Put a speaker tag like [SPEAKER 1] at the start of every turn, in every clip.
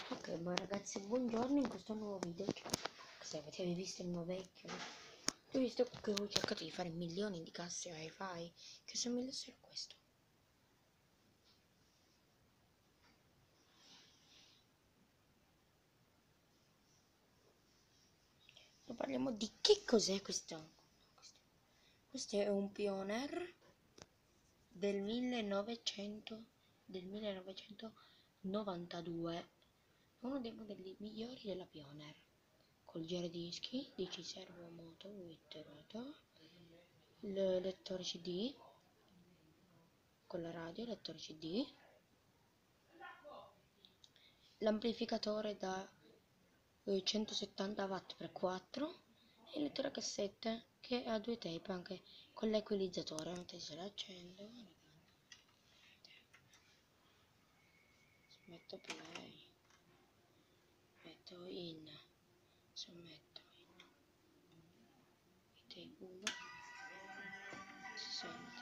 [SPEAKER 1] Ok, buon ragazzi, buongiorno. In questo nuovo video, se avete visto il mio vecchio, ho visto che ho cercato di fare milioni di casse wifi, che somigliassero a questo. Ma parliamo di che cos'è questo. Questo è un Pioneer del 1992, uno dei modelli migliori della Pioneer, col giradischi, 10 servo moto, witterato, il lettore CD, con la radio, lettore CD, l'amplificatore da 170 watt per 4 e il lettore cassette che ha due tape anche con l'equalizzatore. Mentre se l'accendo, metto play, metto in, metto in tape 1, si sente.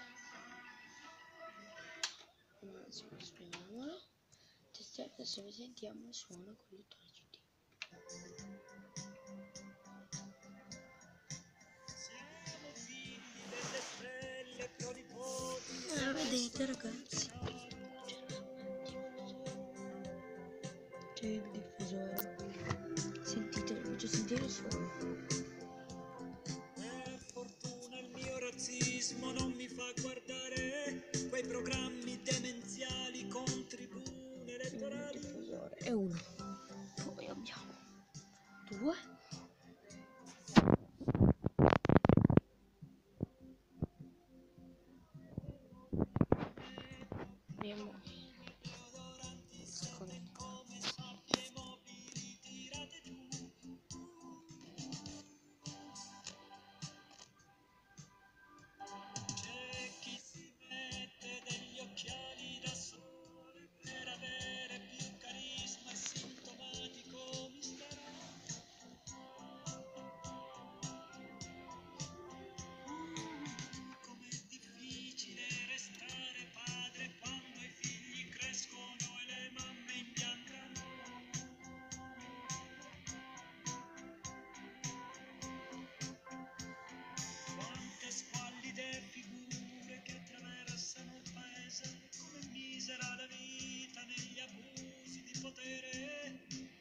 [SPEAKER 1] Spegniamolo. Adesso vi sentiamo il suono con il lettore CD. Vedete ragazzi, c'è il diffusore, sentite, faccio sentire il suono.
[SPEAKER 2] Per fortuna il mio razzismo non mi fa guardare quei programmi demenziali con tribune elettorali.
[SPEAKER 1] Il diffusore è uno, poi abbiamo due. Abbiamo
[SPEAKER 2] C'è chi si mette degli occhiali da sole per avere più carisma e sintomatico mistero. Com'è difficile restare padre quando i figli crescono e le mamme imbiancano. Quante squallide figure che attraversano il paese, come misera la vita negli abusi di potere.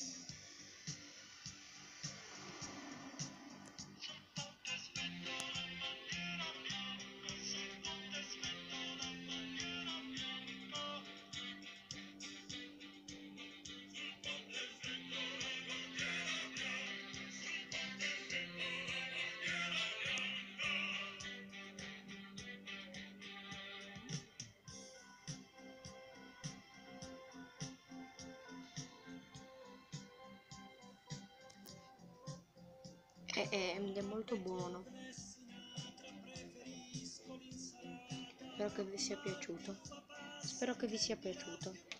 [SPEAKER 1] ed è molto buono. Spero che vi sia piaciuto.